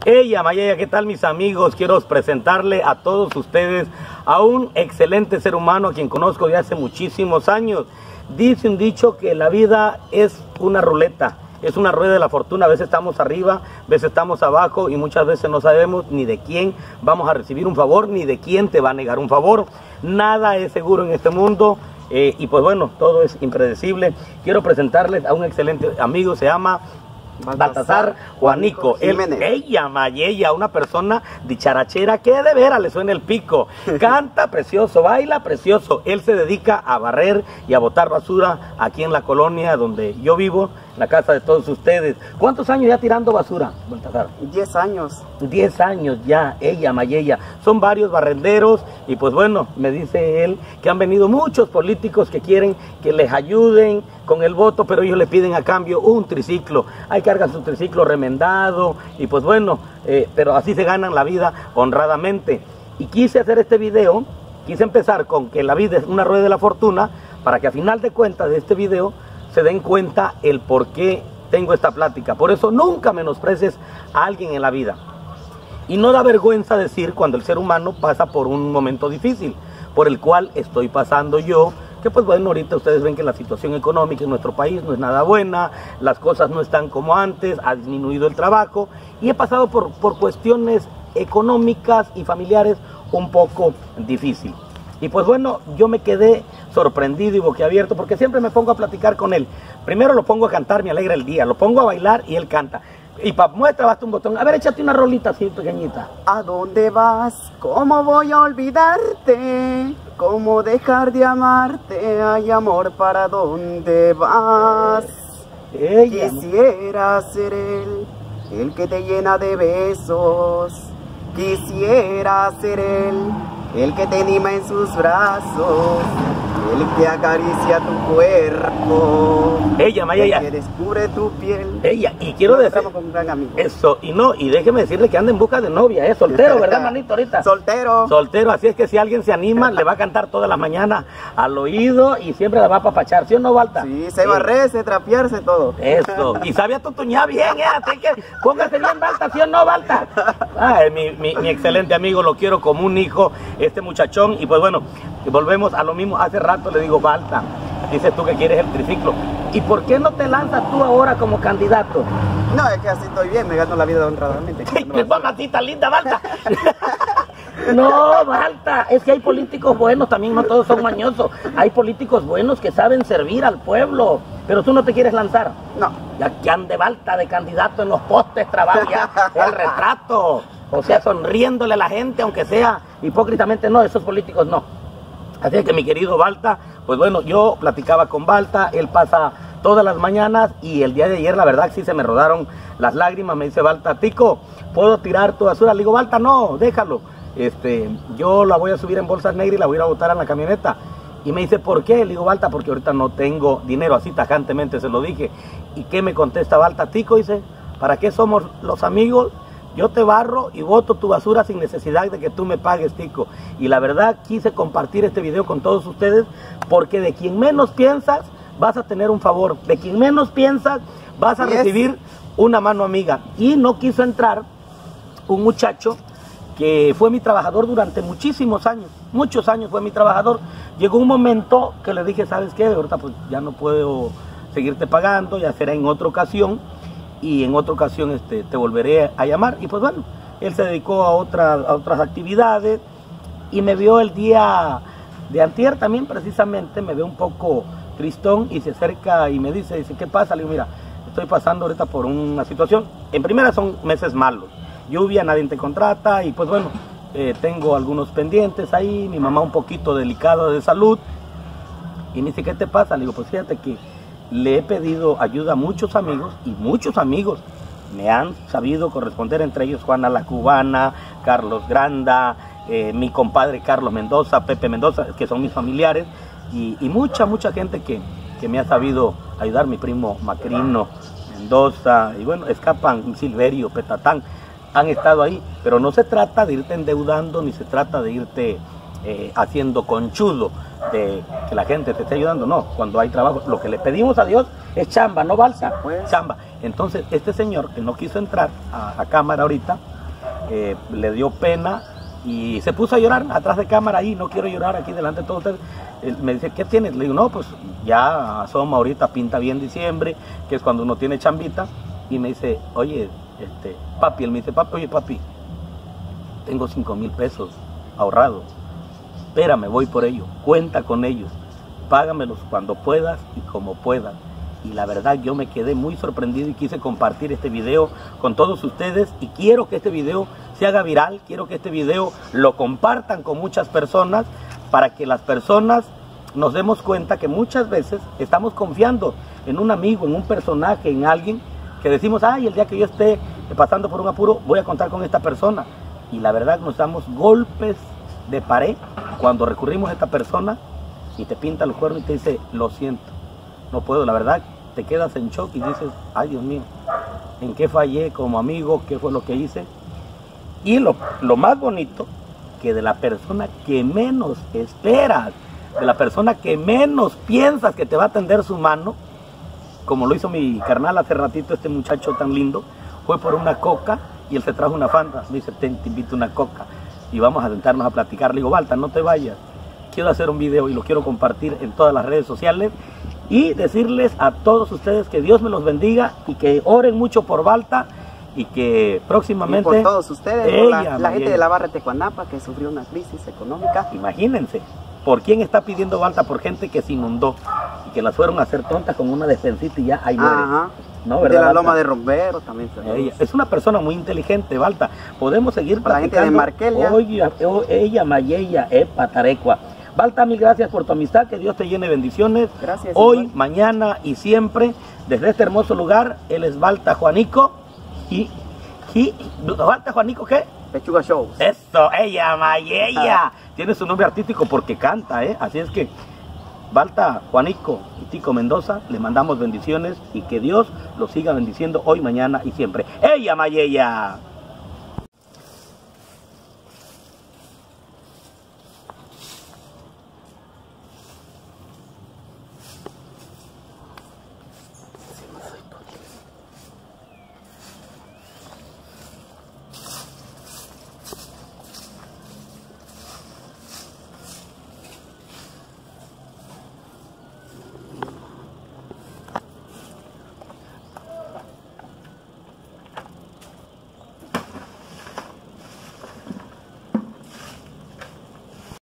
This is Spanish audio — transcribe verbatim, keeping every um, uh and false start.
Hey, Amayaya, ¿qué tal mis amigos? Quiero presentarle a todos ustedes a un excelente ser humano a quien conozco de hace muchísimos años. Dice un dicho que la vida es una ruleta, es una rueda de la fortuna. A veces estamos arriba, a veces estamos abajo y muchas veces no sabemos ni de quién vamos a recibir un favor, ni de quién te va a negar un favor. Nada es seguro en este mundo eh, y pues bueno, todo es impredecible. Quiero presentarles a un excelente amigo, se llama Baltasar Juanico, él, ella, Mayella, una persona dicharachera que de veras le suena el pico, canta precioso, baila precioso. Él se dedica a barrer y a botar basura aquí en la colonia donde yo vivo, la casa de todos ustedes. ¿Cuántos años ya tirando basura, Baltasar? Diez años. Diez años ya, ella, Mayella. Son varios barrenderos y pues bueno, me dice él que han venido muchos políticos que quieren que les ayuden con el voto, pero ellos le piden a cambio un triciclo. Hay que cargan su triciclo remendado y pues bueno, eh, pero así se ganan la vida honradamente. Y quise hacer este video, quise empezar con que la vida es una rueda de la fortuna, para que a final de cuentas de este video se den cuenta el por qué tengo esta plática. Por eso nunca menosprecies a alguien en la vida. Y no da vergüenza decir cuando el ser humano pasa por un momento difícil, por el cual estoy pasando yo, que pues bueno, ahorita ustedes ven que la situación económica en nuestro país no es nada buena, las cosas no están como antes, ha disminuido el trabajo y he pasado por, por cuestiones económicas y familiares un poco difícil. Y pues bueno, yo me quedé sorprendido y boquiabierto porque siempre me pongo a platicar con él. Primero lo pongo a cantar, me alegra el día, lo pongo a bailar y él canta. Y para muestra basta un botón. A ver, échate una rolita así pequeñita. ¿A dónde vas? ¿Cómo voy a olvidarte? ¿Cómo dejar de amarte? Hay amor, ¿para dónde vas? Ella. Quisiera ser él, el que te llena de besos. Quisiera ser él, el que te anima en sus brazos, el que acaricia tu cuerpo, ella, Mayella, el que descubre tu piel. Ella, y quiero Nos decir con un gran amigo. Eso, y no, y déjeme decirle que anda en busca de novia, es soltero, ¿verdad, manito? Ahorita Soltero. Soltero, así es que si alguien se anima, le va a cantar todas las mañanas al oído y siempre la va a papachar, ¿sí o no, Balta? Sí, se barrece, trapearse, todo. Eso, y sabe a tutuñar bien, ¿eh? Así que póngase bien, Balta, ¿sí o no, Balta? Ay, mi, mi, mi excelente amigo, lo quiero como un hijo, este muchachón, y pues bueno, volvemos a lo mismo. Hace rato le digo, Balta, dices tú que quieres el triciclo, ¿y por qué no te lanzas tú ahora como candidato? No, es que así estoy bien, me gano la vida honradamente. ¡Qué mamacita linda, Balta! No, Balta, es que hay políticos buenos, también no todos son mañosos. Hay políticos buenos que saben servir al pueblo, pero tú no te quieres lanzar. No. Ya que ande Balta de candidato en los postes, trabaja el retrato. O sea, sonriéndole a la gente, aunque sea hipócritamente, no, esos políticos no. Así es que mi querido Balta, pues bueno, yo platicaba con Balta, él pasa todas las mañanas y el día de ayer la verdad sí se me rodaron las lágrimas. Me dice Balta, Tico, ¿puedo tirar tu basura? Le digo, Balta, no, déjalo. Este, yo la voy a subir en bolsas negras y la voy a ir a botar en la camioneta. Y me dice, ¿por qué? Le digo, Balta, porque ahorita no tengo dinero, así tajantemente se lo dije. ¿Y qué me contesta Balta? Tico, dice, ¿para qué somos los amigos? Yo te barro y boto tu basura sin necesidad de que tú me pagues, Tico. Y la verdad quise compartir este video con todos ustedes porque de quien menos piensas vas a tener un favor. De quien menos piensas vas a yes. recibir una mano amiga. Y no quiso entrar un muchacho que fue mi trabajador durante muchísimos años. Muchos años fue mi trabajador. Llegó un momento que le dije, ¿sabes qué? Ahorita pues ya no puedo seguirte pagando, ya será en otra ocasión. Y en otra ocasión este, te volveré a llamar. Y pues bueno, él se dedicó a otras, a otras actividades y me vio el día de antier también precisamente, me ve un poco tristón y se acerca y me dice, dice, ¿qué pasa? Le digo, mira, estoy pasando ahorita por una situación. En primera son meses malos, lluvia, nadie te contrata y pues bueno, eh, tengo algunos pendientes ahí, mi mamá un poquito delicada de salud. Y me dice, ¿qué te pasa? Le digo, pues fíjate que le he pedido ayuda a muchos amigos y muchos amigos me han sabido corresponder, entre ellos Juana la Cubana, Carlos Granda, eh, mi compadre Carlos Mendoza, Pepe Mendoza, que son mis familiares, y, y mucha, mucha gente que, que me ha sabido ayudar, mi primo Macrino Mendoza, y bueno, escapan Silverio, Petatán, han estado ahí, pero no se trata de irte endeudando, ni se trata de irte eh, haciendo conchudo, de que la gente te esté ayudando, no, cuando hay trabajo, lo que le pedimos a Dios es chamba, no balsa, pues. chamba. Entonces este señor que no quiso entrar a, a cámara ahorita, eh, le dio pena y se puso a llorar atrás de cámara ahí, no quiero llorar aquí delante de todos ustedes. Él me dice, ¿qué tienes? Le digo, no, pues ya asoma ahorita, pinta bien diciembre, que es cuando uno tiene chambita. Y me dice, oye, este, papi, él me dice, papi, oye, papi, tengo cinco mil pesos ahorrados, espérame, voy por ellos, cuenta con ellos, págamelos cuando puedas y como puedas. Y la verdad yo me quedé muy sorprendido y quise compartir este video con todos ustedes y quiero que este video se haga viral, quiero que este video lo compartan con muchas personas para que las personas nos demos cuenta que muchas veces estamos confiando en un amigo, en un personaje, en alguien que decimos, ay, el día que yo esté pasando por un apuro voy a contar con esta persona. Y la verdad nos damos golpes de pared cuando recurrimos a esta persona y te pinta los cuernos y te dice, lo siento, no puedo. La verdad te quedas en shock y dices, ay Dios mío, ¿en qué fallé como amigo? ¿Qué fue lo que hice? Y lo, lo más bonito, que de la persona que menos esperas, de la persona que menos piensas que te va a tender su mano, como lo hizo mi carnal hace ratito, este muchacho tan lindo, fue por una coca y él se trajo una Fanta. Me dice, te, te invito una coca y vamos a sentarnos a platicar. Le digo, Balta, no te vayas, quiero hacer un video y lo quiero compartir en todas las redes sociales y decirles a todos ustedes que Dios me los bendiga y que oren mucho por Balta y que próximamente... Y por todos ustedes, ella, por la, la gente de la barra de Tecuanapa que sufrió una crisis económica. Imagínense, ¿por quién está pidiendo Balta? Por gente que se inundó y que las fueron a hacer tontas con una despensita y ya ahí muere. Ajá. ¿No, verdad, de la Balta? Loma de Rombero también. Ella es una persona muy inteligente, Balta. Podemos seguir para platicando. La gente de Marquelia. Oye, ella, Mayeya, Epa, Tarecua. Balta, mil gracias por tu amistad, que Dios te llene de bendiciones. Gracias. Hoy, igual. mañana y siempre, desde este hermoso lugar, él es Balta Juanico. Y, y ¿Balta Juanico qué? Pechuga Shows. Eso, ella, Mayeya. Tiene su nombre artístico porque canta, ¿eh? Así es que, Balta Juanico y Tico Mendoza, le mandamos bendiciones y que Dios los siga bendiciendo hoy, mañana y siempre. ¡Ella, Mayeya!